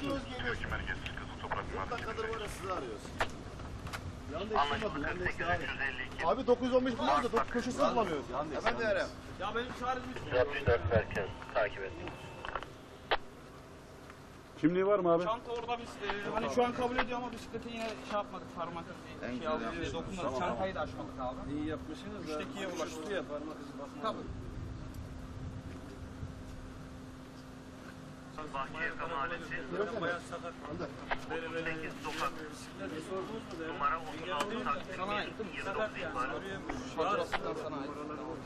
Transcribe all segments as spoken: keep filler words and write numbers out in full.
Arıyoruz geliyoruz. on dakikadır var ya sizi arıyoruz. Yan da çıkmadı. Yan da çıkmadı. Abi dokuz yüz on beş buluyoruz da köşesini bulamıyoruz. Hemen de arayayım. Ya benim çağrım yüz altmış dört merkez takip et. Kimliği var mı abi? Çanta orada biz e, hani şu an kabul ediyor ama bisiklete yine şey yapmadık, parmak izi şey aldık diye dokunmadık. Çantayı da açmadık abi. İyi yapmışsınız. Üçtekiye ulaştı ya parmak izi basma. Tabii. Bahçeyaka Mahallesi Bayağı sakat. sekiz sokak numara otuz altı taksim Sana ait değil mi? yirmi dokuz ihbarı. Faturasından sana ait.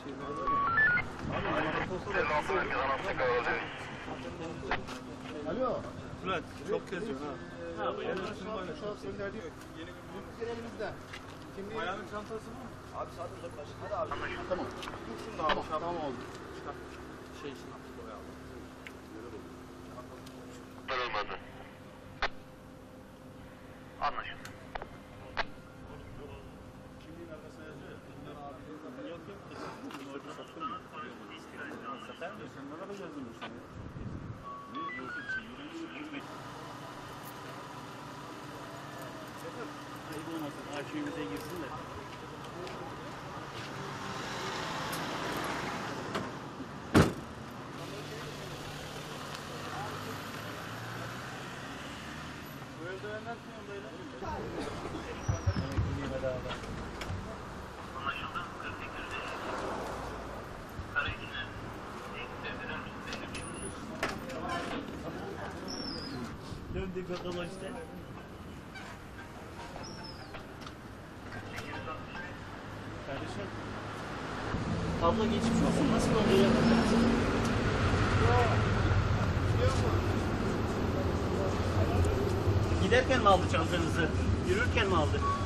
Alo. Bülent çok geziyorsun ha. Abi şu an gönderdik. Yeni elimizde. Kimliği... Ayağının çantası mı? Abi sadece uzaklaş. Hadi abi. Tamam. Tamam. Tamam oldu. Çıkar. Şey için attık oraya aldım. Durulmadı. Anlaşıldı. Kimliğin arkasına yazıyor. Yok yok. Orada sattın mı? Satar mı? Sen ne kadar gezdin bu sene? Ne? Yok yok. Yürüyüş. Ayıp olmasın. Arşivimize girsin de. Bu eldivenler kim yoldaydı? Anlaşıldı. kırk sekiz Karayiçler. Ekstredilen Döndük bakalım işte. Kardeşim. Abla geçmiş olsun. Nasıl oluyor? Giderken mi aldı çantanızı? Yürürken mi aldı?